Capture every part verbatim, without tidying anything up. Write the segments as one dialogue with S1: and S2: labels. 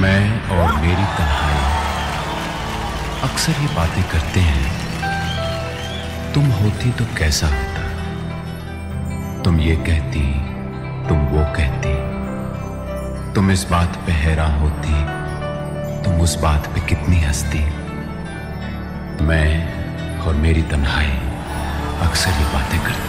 S1: मैं और मेरी तन्हाई अक्सर ये बातें करते हैं, तुम होती तो कैसा होता, तुम ये कहती, तुम वो कहती, तुम इस बात पे हैरान होती, तुम उस बात पे कितनी हंसती। मैं और मेरी तन्हाई अक्सर ये बातें करती।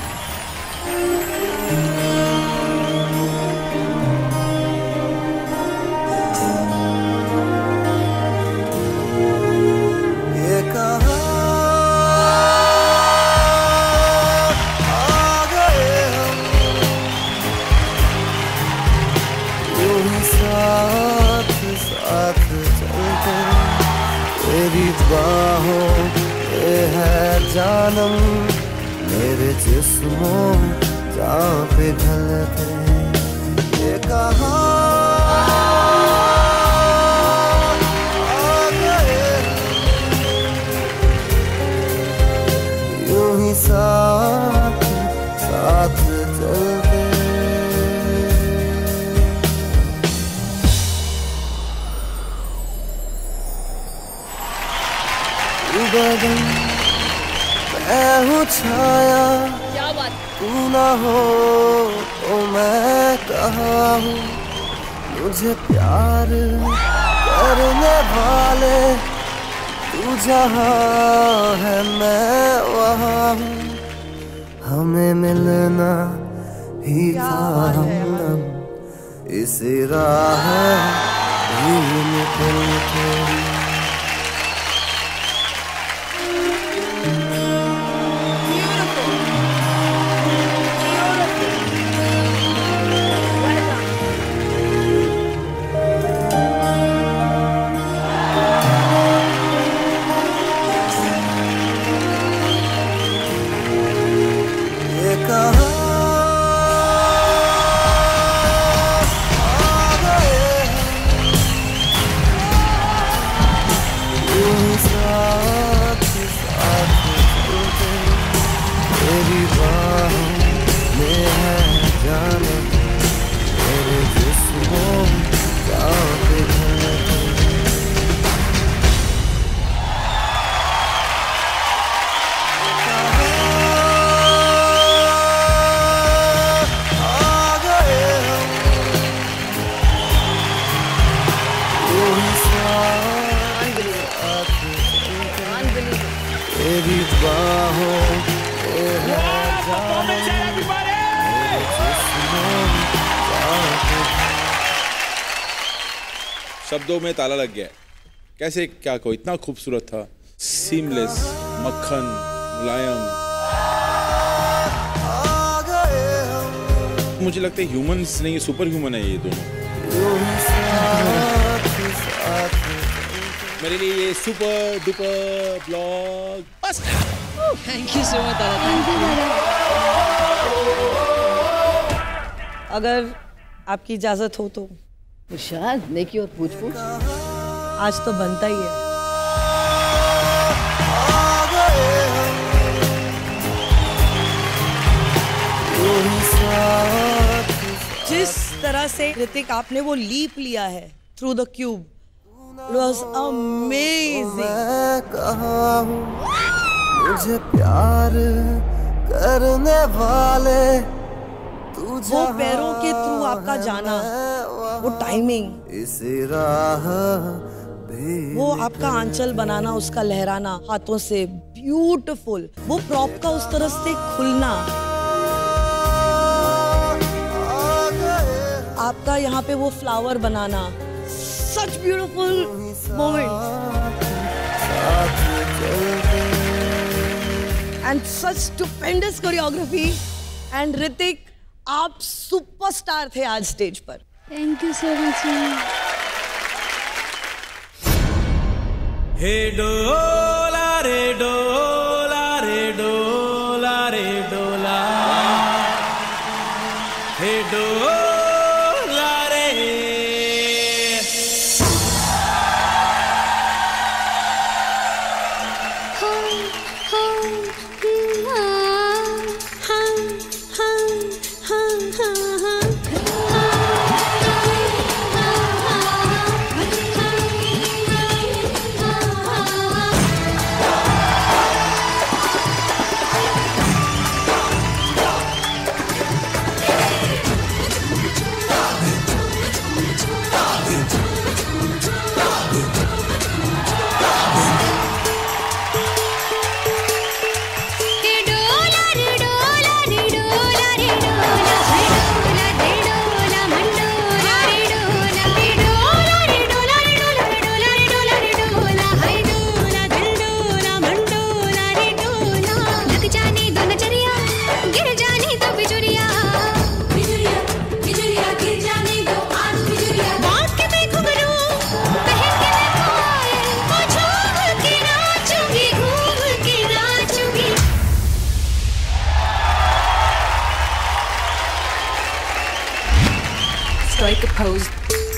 S2: तेरी बाहों पे है जानम, मेरे जिस्मों जहाँ पे ढलते ये कहाँ आ गए, यूं ही साथ साथ चलते। बदन मैं हूँ छाया,
S3: क्या बात,
S2: तू ना हो तो मैं कहाँ हूँ, मुझे प्यार करने वाले तू जहाँ है मैं वहाँ हूँ, हमें मिलना ही था हम इसी राह ही निकलते। तेरी बाहों पे है
S4: शब्दों में ताला लग गया। कैसे क्या को इतना खूबसूरत था, सीमलेस, मक्खन, मुलायम। मुझे लगता है ह्यूमंस नहीं, सुपर ह्यूमन है ये दोनों। मेरे लिए ये सुपर डुपर ब्लॉग बस।
S3: थैंक यू सो मच दादा, थैंक यू।
S5: अगर आपकी इजाजत हो तो
S3: शायद नेकी और पूछ पूछ
S5: आज तो बनता ही है। जिस तरह से ऋतिक आपने वो लीप लिया है through the cube, It was amazing.
S2: मैं कहाँ हूँ, मुझे प्यार करने वाले तू
S5: वो पैरों के थ्रू आपका जाना, वो टाइमिंग,
S2: इसी राह
S5: वो आपका आंचल बनाना, उसका लहराना हाथों से, ब्यूटीफुल। वो प्रॉप का उस तरह से खुलना, आपका यहाँ पे वो फ्लावर बनाना, such beautiful moment and such stupendous choreography and Hrithik आप सुपरस्टार थे आज स्टेज पर।
S6: Thank you so much.
S7: हे डोला रे डोला रे डोला रे डोला, हे डोला
S6: strike a pose.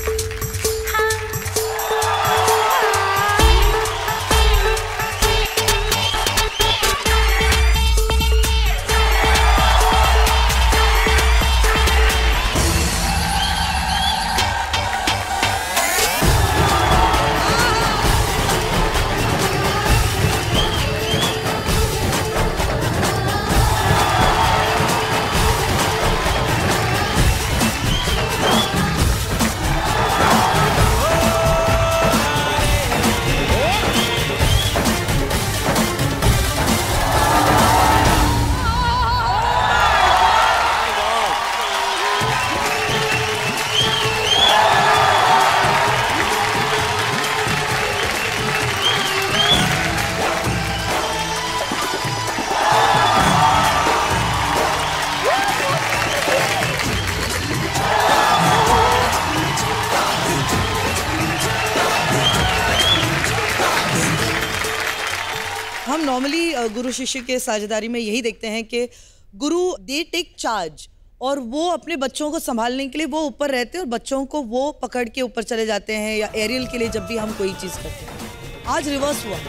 S5: हम नॉर्मली गुरु शिष्य के साझेदारी में यही देखते हैं कि गुरु दे टेक चार्ज और वो अपने बच्चों को संभालने के लिए वो ऊपर रहते हैं और बच्चों को वो पकड़ के ऊपर चले जाते हैं, या एरियल के लिए जब भी हम कोई चीज करते हैं। आज रिवर्स हुआ।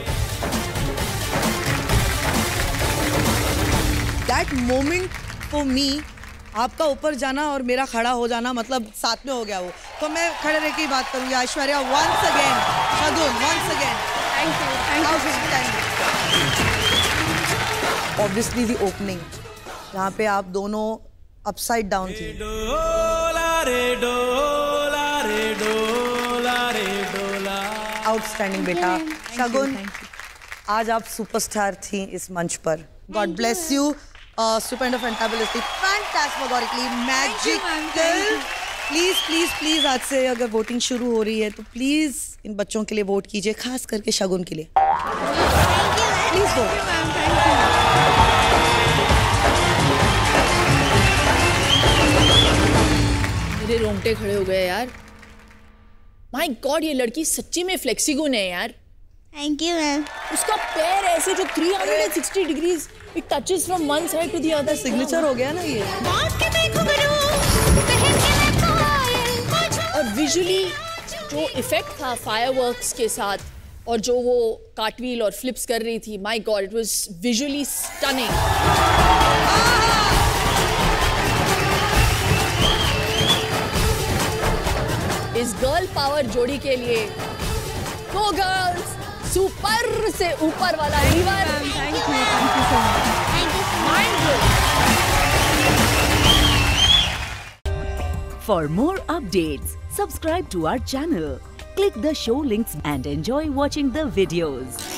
S5: दैट मोमेंट फॉर मी, आपका ऊपर जाना और मेरा खड़ा हो जाना, मतलब साथ में हो गया वो। तो मैं खड़े रह के ही बात करूंगी। Aishwarya once again, Shagun once again, thank you, thank you. Obviously the opening जहाँ पे आप दोनों अपसाइड डाउन थी।
S7: डोला रे डोला रे डोला रे डोला।
S5: आउटस्टैंडिंग बेटा। शगुन, आज आप सुपरस्टार थी इस मंच पर। God bless you. Stupendo, fantabulously, phantasmagorically, magical. Please please please आज से अगर वोटिंग शुरू हो रही है तो प्लीज इन बच्चों के लिए वोट कीजिए, खास करके शगुन के लिए। Please vote.
S3: मेरे रोंगटे खड़े हो गए यार। माय गॉड, ये लड़की सच्ची में फ्लेक्सिगुन है यार।
S8: Thank you ma'am.
S3: उसका पैर ऐसे जो तीन सौ साठ degrees, it touches from one side to the other.
S5: Signature हो गया ना ये।
S3: और विजुअली जो इफेक्ट था फायरवर्क्स के साथ और जो वो कार्टव्हील और फ्लिप्स कर रही थी, my god, it was visually stunning. इस गर्ल पावर जोड़ी के लिए दो गर्ल्स, सुपर से ऊपर वाला river.
S8: Thank you, thank you so much. Thank you so much.
S6: For more updates, subscribe to our channel, click the show links and enjoy watching the videos.